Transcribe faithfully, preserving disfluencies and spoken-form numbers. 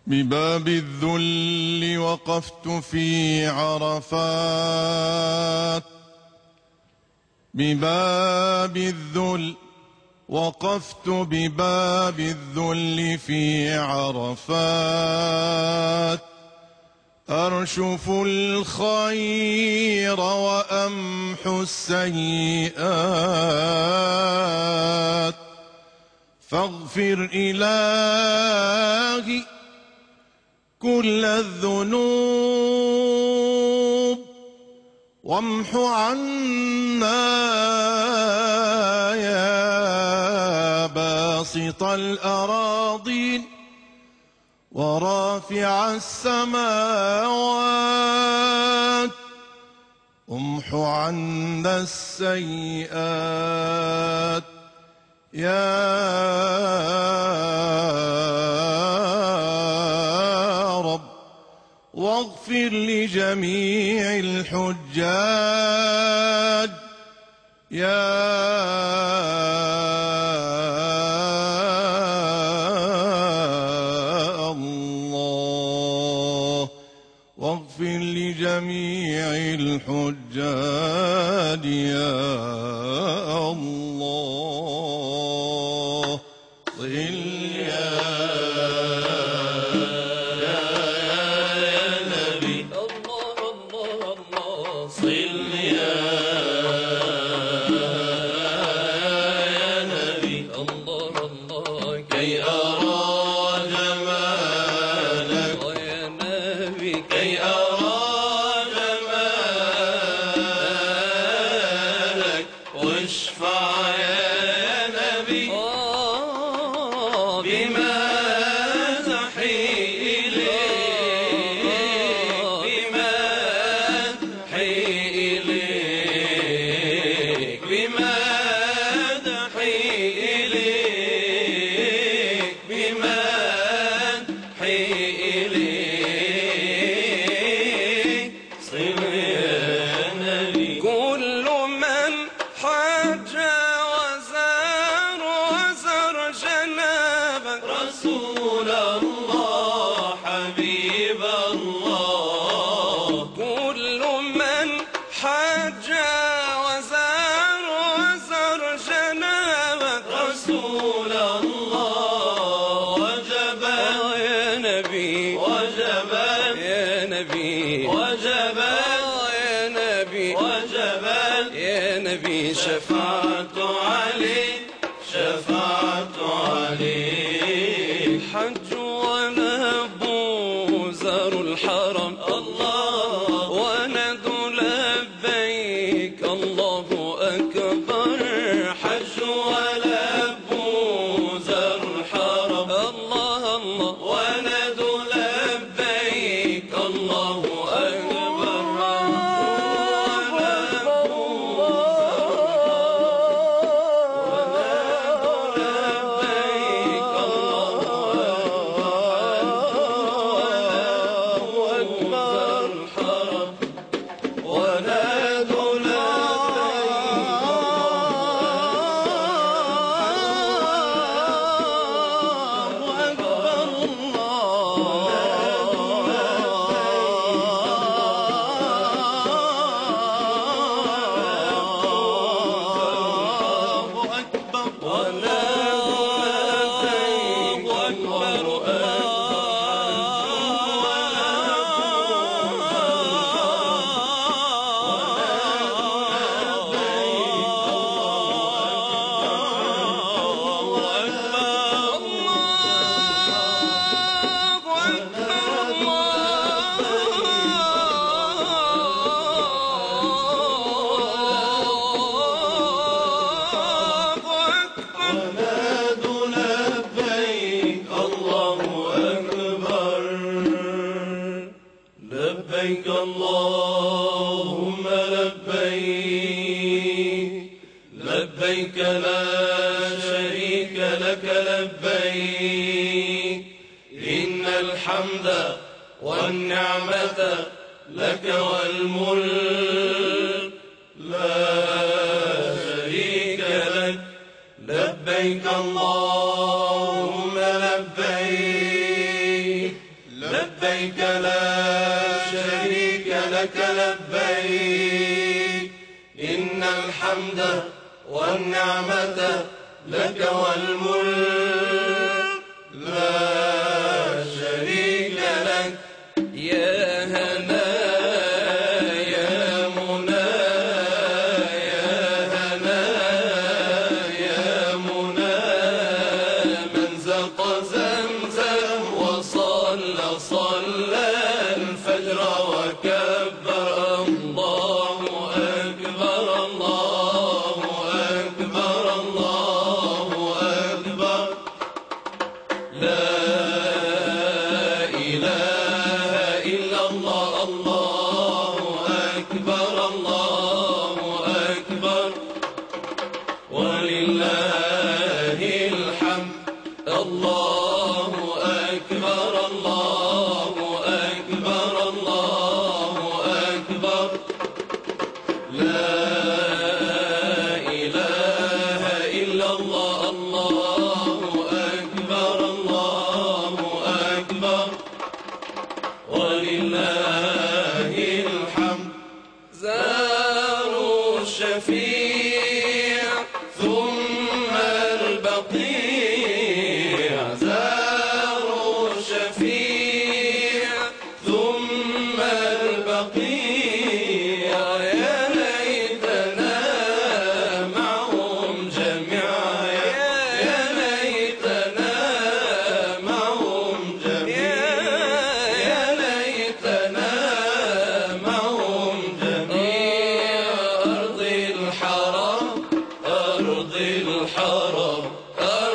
بباب الذل وقفت في عرفات، بباب الذل وقفت بباب الذل في عرفات، أرشف الخير وأمحو السيئات، فاغفر إلهي كل الذنوب، وامح عنا يا باسط الأراضين ورافع السماوات، امح عنا السيئات يا رب، واغفر لجميع الحجاج يا الله، واغفر لجميع الحجاج يا الله. صل يا شفاعة علي شفاعة علي، حج ولا بوزر الحرم الله، وند لبيك الله أكبر، حج ولا بوزر الحرم الله الله، وند لبيك الله أكبر. لبيك اللهم لبيك، لبيك لا شريك لك لبيك، إن الحمد والنعمة لك والملك لا شريك لك. لبيك اللهم لبيك، لبيك لا شريك لك لبيك إن الحمد والنعمة لك والملك لا شريك لك يا هنا يا منى يا هنا يا منى من زق زمزم وصلى صلى الفجر وكبر الله أكبر الله أكبر الله أكبر لا إله إلا الله الله أكبر الله أكبر ولله الحمد الله أكبر الله أكبر الله أكبر لا إله إلا الله الله أكبر الله أكبر ولله الحمد زاروا الشفيع ثم البقيع زاروا الشفيع ثم البقيع يا ليتنا معهم جميعا يا ليتنا معهم جميعا يا ليتنا معهم جميعا أرض الحرم أرض الحرم